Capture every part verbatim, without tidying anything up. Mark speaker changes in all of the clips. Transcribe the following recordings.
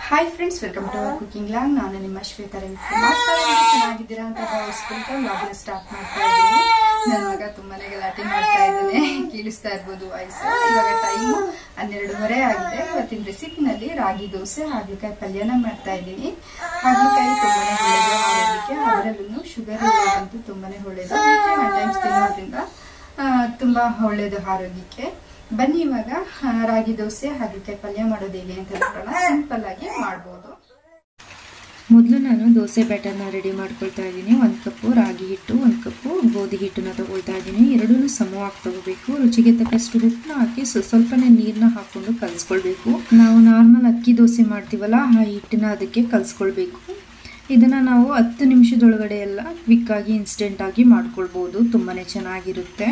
Speaker 1: Hi friends, welcome to our cooking log. ನಾನು ನಿಮ್ಮ ಶ್ವೇತಾ ರವಿಕುಮಾರ್. ಚೆನ್ನಾಗಿದ್ದೀರಾ ಅಂತ ಭಾವಿಸ್ಕೊಳ್ತಾ ವ್ಲಾಗ್ನ ಸ್ಟಾರ್ಟ್ ಮಾಡ್ತಾ ಇದ್ದೀನಿ. ನನ್ನ ಮಗ ತುಂಬಾನೇ ಗಲಾಟೆ ಮಾಡ್ತಾ ಇದ್ದಾನೆ, ಕೇಳಿಸ್ತಾ ಇರ್ಬೋದು ವಾಯ್ಸ್. ಇವಾಗ ಟೈಮು ಹನ್ನೆರಡುವರೆ ಆಗಿದೆ. ಇವತ್ತಿನ ರೆಸಿಪಿನಲ್ಲಿ ರಾಗಿ ದೋಸೆ ಹಾಗಲಕಾಯಿ ಪಲ್ಯನ ಮಾಡ್ತಾ ಇದ್ದೀನಿ. ಹಾಗಲಕಾಯಿ ತುಂಬಾನೇ ಒಳ್ಳೇದು ಆರೋಗ್ಯಕ್ಕೆ, ಅದರಲ್ಲೂ ಶುಗರ್ ಇರೋದಂತೂ ತುಂಬಾನೇ ಒಳ್ಳೇದು. ಒನ್ ಟೈಮ್ಸ್ ತಿನ್ನೋದ್ರಿಂದ ತುಂಬಾ ಒಳ್ಳೇದು ಆರೋಗ್ಯಕ್ಕೆ. ಬನ್ನಿ ಇವಾಗ ರಾಗಿ ದೋಸೆ ಹಾಗಲಕಾಯಿ ಪಲ್ಯ ಮಾಡೋದು ಹೇಗೆ ಅಂತ ನೋಡೋಣ. ಸಿಂಪಲ್ ಆಗಿ ಮಾಡ್ಬೋದು. ಮೊದಲು ನಾನು ದೋಸೆ ಬ್ಯಾಟರ್ನ ರೆಡಿ ಮಾಡ್ಕೊಳ್ತಾ ಇದ್ದೀನಿ. ಒಂದು ಕಪ್ಪು ರಾಗಿ ಹಿಟ್ಟು, ಒಂದು ಕಪ್ಪು ಗೋಧಿ ಹಿಟ್ಟನ್ನ ತಗೊಳ್ತಾ ಇದ್ದೀನಿ. ಎರಡೂ ಸಮವಾಗಿ ತಗೋಬೇಕು. ರುಚಿಗೆ ತಕ್ಕಷ್ಟು ಉಪ್ಪನ್ನ ಹಾಕಿ ಸ್ವಲ್ಪನೇ ನೀರನ್ನ ಹಾಕೊಂಡು ಕಲಿಸ್ಕೊಳ್ಬೇಕು. ನಾವು ನಾರ್ಮಲ್ ಅಕ್ಕಿ ದೋಸೆ ಮಾಡ್ತೀವಲ್ಲ, ಆ ಹಿಟ್ಟನ್ನ ಅದಕ್ಕೆ ಕಲಿಸ್ಕೊಳ್ಬೇಕು. ಇದನ್ನು ನಾವು ಹತ್ತು ನಿಮಿಷದೊಳಗಡೆ ಎಲ್ಲ ಕ್ವಿಕ್ಕಾಗಿ ಇನ್ಸ್ಟೆಂಟಾಗಿ ಮಾಡ್ಕೊಳ್ಬೋದು. ತುಂಬಾ ಚೆನ್ನಾಗಿರುತ್ತೆ.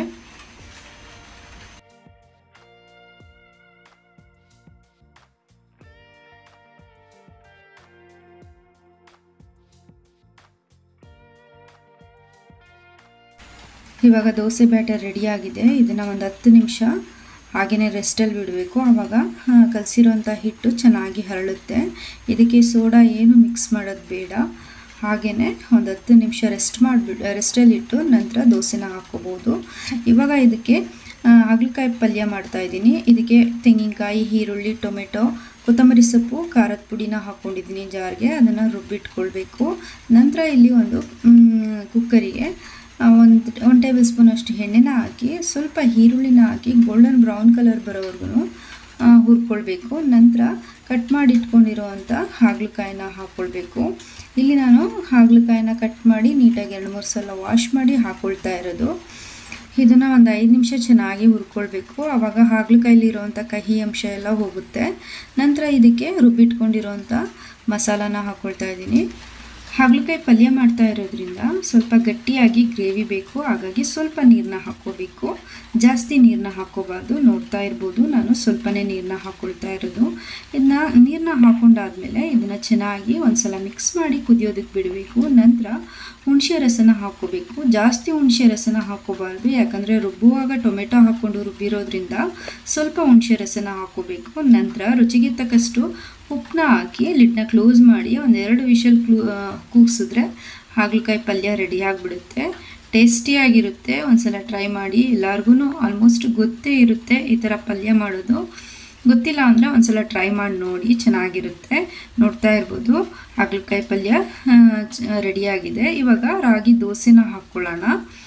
Speaker 1: ಇವಾಗ ದೋಸೆ ಬ್ಯಾಟರ್ ರೆಡಿಯಾಗಿದೆ. ಇದನ್ನು ಒಂದು ಹತ್ತು ನಿಮಿಷ ಹಾಗೆಯೇ ರೆಸ್ಟಲ್ಲಿ ಬಿಡಬೇಕು. ಆವಾಗ ಕಲಸಿರೋಂಥ ಹಿಟ್ಟು ಚೆನ್ನಾಗಿ ಹರಳುತ್ತೆ. ಇದಕ್ಕೆ ಸೋಡಾ ಏನು ಮಿಕ್ಸ್ ಮಾಡೋದು ಬೇಡ. ಹಾಗೆಯೇ ಒಂದು ಹತ್ತು ನಿಮಿಷ ರೆಸ್ಟ್ ಮಾಡಿಬಿಟ್ಟು ರೆಸ್ಟಲ್ಲಿ ಇಟ್ಟು ನಂತರ ದೋಸೆನ ಹಾಕ್ಕೋಬೋದು. ಇವಾಗ ಇದಕ್ಕೆ ಹಾಗಲಕಾಯಿ ಪಲ್ಯ ಮಾಡ್ತಾಯಿದ್ದೀನಿ. ಇದಕ್ಕೆ ತೆಂಗಿನಕಾಯಿ, ಈರುಳ್ಳಿ, ಟೊಮೆಟೊ, ಕೊತ್ತಂಬರಿ ಸೊಪ್ಪು, ಖಾರದ ಪುಡಿನ ಹಾಕ್ಕೊಂಡಿದ್ದೀನಿ ಜಾರ್ಗೆ. ಅದನ್ನು ರುಬ್ಬಿಟ್ಕೊಳ್ಬೇಕು. ನಂತರ ಇಲ್ಲಿ ಒಂದು ಕುಕ್ಕರಿಗೆ ಒಂದು ಒಂದು ಟೇಬಲ್ ಸ್ಪೂನ್ ಅಷ್ಟು ಎಣ್ಣೆನ ಹಾಕಿ ಸ್ವಲ್ಪ ಈರುಳ್ಳಿನ ಹಾಕಿ ಗೋಲ್ಡನ್ ಬ್ರೌನ್ ಕಲರ್ ಬರೋವರೆಗೂ ಹುರ್ಕೊಳ್ಬೇಕು. ನಂತರ ಕಟ್ ಮಾಡಿ ಇಟ್ಕೊಂಡಿರೋವಂಥ ಹಾಗಲಕಾಯಿನ ಹಾಕ್ಕೊಳ್ಬೇಕು. ಇಲ್ಲಿ ನಾನು ಹಾಗಲಕಾಯಿನ ಕಟ್ ಮಾಡಿ ನೀಟಾಗಿ ಎರಡು ಮೂರು ಸಲ ವಾಶ್ ಮಾಡಿ ಹಾಕ್ಕೊಳ್ತಾ ಇರೋದು. ಇದನ್ನು ಒಂದು ಐದು ನಿಮಿಷ ಚೆನ್ನಾಗಿ ಹುರ್ಕೊಳ್ಬೇಕು. ಆವಾಗ ಹಾಗಲಕಾಯಿಲಿರೋವಂಥ ಕಹಿ ಅಂಶ ಎಲ್ಲ ಹೋಗುತ್ತೆ. ನಂತರ ಇದಕ್ಕೆ ರುಬ್ಬಿಟ್ಕೊಂಡಿರೋವಂಥ ಮಸಾಲಾನ ಹಾಕ್ಕೊಳ್ತಾ ಇದ್ದೀನಿ. ಹಾಗಲಕಾಯಿ ಪಲ್ಯ ಮಾಡ್ತಾ ಇರೋದ್ರಿಂದ ಸ್ವಲ್ಪ ಗಟ್ಟಿಯಾಗಿ ಗ್ರೇವಿ ಬೇಕು. ಹಾಗಾಗಿ ಸ್ವಲ್ಪ ನೀರನ್ನ ಹಾಕ್ಕೋಬೇಕು. ಜಾಸ್ತಿ ನೀರನ್ನ ಹಾಕ್ಕೋಬಾರ್ದು. ನೋಡ್ತಾ ಇರ್ಬೋದು ನಾನು ಸ್ವಲ್ಪನೇ ನೀರನ್ನ ಹಾಕ್ಕೊಳ್ತಾ ಇರೋದು. ಇದನ್ನ ನೀರನ್ನ ಹಾಕ್ಕೊಂಡಾದ್ಮೇಲೆ ಇದನ್ನು ಚೆನ್ನಾಗಿ ಒಂದ್ಸಲ ಮಿಕ್ಸ್ ಮಾಡಿ ಕುದಿಯೋದಕ್ಕೆ ಬಿಡಬೇಕು. ನಂತರ ಹುಣಸೆ ರಸನ ಹಾಕ್ಕೋಬೇಕು. ಜಾಸ್ತಿ ಹುಣಸೆ ರಸನ ಹಾಕ್ಕೋಬಾರ್ದು, ಯಾಕಂದರೆ ರುಬ್ಬುವಾಗ ಟೊಮೆಟೊ ಹಾಕ್ಕೊಂಡು ರುಬ್ಬಿರೋದ್ರಿಂದ ಸ್ವಲ್ಪ ಹುಣಸೆ ರಸನ ಹಾಕ್ಕೋಬೇಕು. ನಂತರ ರುಚಿಗೆ ತಕ್ಕಷ್ಟು ಉಪ್ಪನ್ನ ಹಾಕಿ ಲಿಡ್ನ ಕ್ಲೋಸ್ ಮಾಡಿ ಒಂದೆರಡು ವಿಷಲ್ ಕ್ಲೂ ಕೂಗಿಸಿದ್ರೆ ಹಾಗಲಕಾಯಿ ಪಲ್ಯ ರೆಡಿ ಆಗಿಬಿಡುತ್ತೆ. ಟೇಸ್ಟಿಯಾಗಿರುತ್ತೆ. ಒಂದ್ಸಲ ಟ್ರೈ ಮಾಡಿ. ಎಲ್ಲರಿಗೂ ಆಲ್ಮೋಸ್ಟ್ ಗೊತ್ತೇ ಇರುತ್ತೆ ಈ ಥರ ಪಲ್ಯ ಮಾಡೋದು. ಗೊತ್ತಿಲ್ಲ ಅಂದರೆ ಒಂದ್ಸಲ ಟ್ರೈ ಮಾಡಿ ನೋಡಿ, ಚೆನ್ನಾಗಿರುತ್ತೆ. ನೋಡ್ತಾ ಇರ್ಬೋದು ಹಾಗಲಕಾಯಿ ಪಲ್ಯ ರೆಡಿಯಾಗಿದೆ. ಇವಾಗ ರಾಗಿ ದೋಸೆನ ಹಾಕ್ಕೊಳ್ಳೋಣ.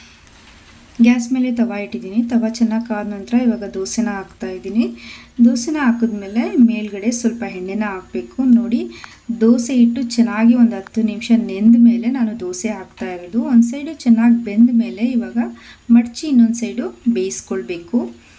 Speaker 1: ಗ್ಯಾಸ್ ಮೇಲೆ ತವ ಇಟ್ಟಿದ್ದೀನಿ. ತವ ಚೆನ್ನಾಗಿ ಕಾದ ನಂತರ ಇವಾಗ ದೋಸೆನ ಹಾಕ್ತಾ ಇದ್ದೀನಿ. ದೋಸೆನ ಹಾಕಿದ್ಮೇಲೆ ಮೇಲ್ಗಡೆ ಸ್ವಲ್ಪ ಎಣ್ಣೆನ ಹಾಕಬೇಕು. ನೋಡಿ, ದೋಸೆ ಇಟ್ಟು ಚೆನ್ನಾಗಿ ಒಂದು ಹತ್ತು ನಿಮಿಷ ನೆಂದ ಮೇಲೆ ನಾನು ದೋಸೆ ಹಾಕ್ತಾ ಇರೋದು. ಒಂದು ಸೈಡು ಚೆನ್ನಾಗಿ ಬೆಂದ ಮೇಲೆ ಇವಾಗ ಮಡಚಿ ಇನ್ನೊಂದು ಸೈಡು ಬೇಯಿಸ್ಕೊಳ್ಬೇಕು.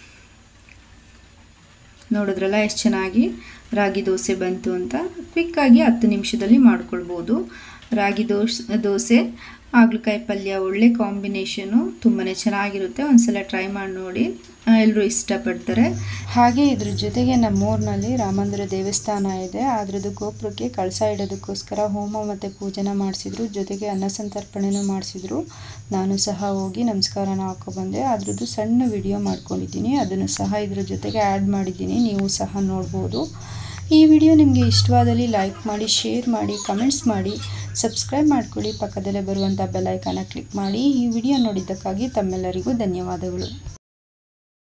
Speaker 1: ನೋಡಿದ್ರಲ್ಲ ಎಷ್ಟು ಚೆನ್ನಾಗಿ ರಾಗಿ ದೋಸೆ ಬಂತು ಅಂತ. ಕ್ವಿಕ್ಕಾಗಿ ಹತ್ತು ನಿಮಿಷದಲ್ಲಿ ಮಾಡ್ಕೊಳ್ಬೋದು. ರಾಗಿ ದೋಸೆ ದೋಸೆ ಹಾಗಲಕಾಯಿ ಪಲ್ಯ ಒಳ್ಳೆ ಕಾಂಬಿನೇಷನು. ತುಂಬಾ ಚೆನ್ನಾಗಿರುತ್ತೆ. ಒಂದ್ಸಲ ಟ್ರೈ ಮಾಡಿ ನೋಡಿ, ಎಲ್ಲರೂ ಇಷ್ಟಪಡ್ತಾರೆ. ಹಾಗೆ ಇದ್ರ ಜೊತೆಗೆ ನಮ್ಮೂರಿನಲ್ಲಿ ರಾಮಂದಿರ ದೇವಸ್ಥಾನ ಇದೆ. ಅದ್ರದ್ದು ಗೋಪುರಕ್ಕೆ ಕಳಸ ಇಡೋದಕ್ಕೋಸ್ಕರ ಹೋಮ ಮತ್ತು ಪೂಜೆನ ಮಾಡಿಸಿದ್ರು. ಜೊತೆಗೆ ಅನ್ನ ಸಂತರ್ಪಣೆನೂ ಮಾಡಿಸಿದ್ರು. ನಾನು ಸಹ ಹೋಗಿ ನಮಸ್ಕಾರನ ಹಾಕೊಬಂದೆ. ಅದ್ರದ್ದು ಸಣ್ಣ ವಿಡಿಯೋ ಮಾಡ್ಕೊಂಡಿದ್ದೀನಿ. ಅದನ್ನು ಸಹ ಇದ್ರ ಜೊತೆಗೆ ಆ್ಯಡ್ ಮಾಡಿದ್ದೀನಿ. ನೀವು ಸಹ ನೋಡ್ಬೋದು. ಈ ವಿಡಿಯೋ ನಿಮಗೆ ಇಷ್ಟವಾದಲ್ಲಿ ಲೈಕ್ ಮಾಡಿ, ಶೇರ್ ಮಾಡಿ, ಕಮೆಂಟ್ಸ್ ಮಾಡಿ, ಸಬ್ಸ್ಕ್ರೈಬ್ ಮಾಡ್ಕೊಳ್ಳಿ. ಪಕ್ಕದಲ್ಲೇ ಬರುವಂಥ ಬೆಲ್ ಐಕಾನ ಕ್ಲಿಕ್ ಮಾಡಿ. ಈ ವಿಡಿಯೋ ನೋಡಿದ್ದಕ್ಕಾಗಿ ತಮ್ಮೆಲ್ಲರಿಗೂ ಧನ್ಯವಾದಗಳು.